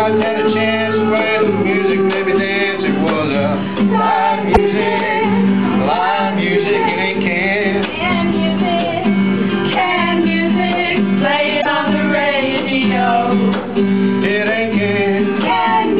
I had a chance to play the music, maybe dance. It was a live music, it ain't canned. Canned music, play it on the radio. It ain't canned. Canned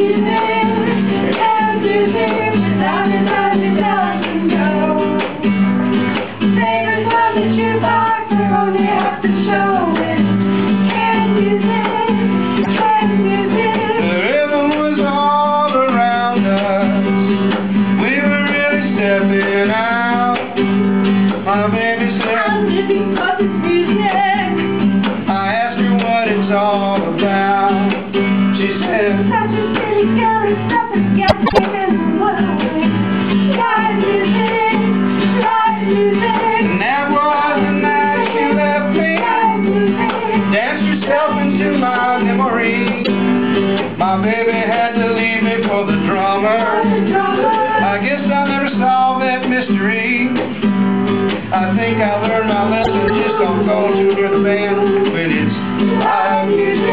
music, without it doesn't go. Favors on the jukebox, they only have to show it. Canned music, canned music. The rhythm was all around us. We were really stepping out. My baby said, I'm living for this music. I asked her what it's all about. She said, Such a silly girl, it's nothing getting in the way. Live music, live music. and that was the night she left me. Live music. Danced herself into my memory. My baby had to leave me for the drummer. I guess I'll never solve that mystery. I think I learned my lesson. Just don't go too near the band when it's live music.